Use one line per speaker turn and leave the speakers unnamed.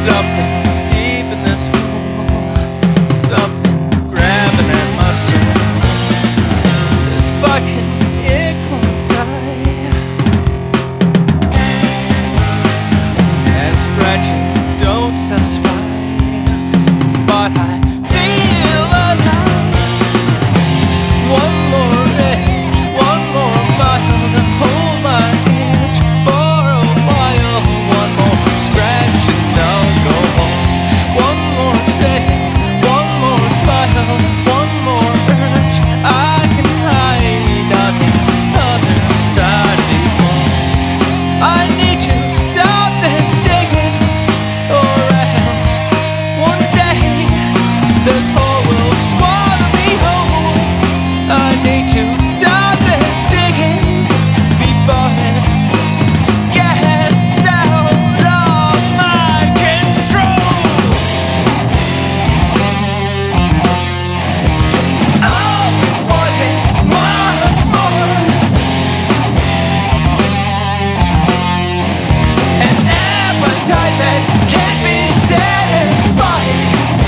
something deep in this hole, something grabbing at my soul. This fucking it won't die, and scratching don't satisfy, but I feel alive. One more edge, one more mile to hold my edge for a while. One more scratch and I'll go home. One more second, one more smile, one more urge I can hide on the other side of these walls. I need to stop this digging, or else one day this hole will swallow me whole. I need to stop this digging before it gets out of my control. Always wanting much more, an appetite that can't be satisfied.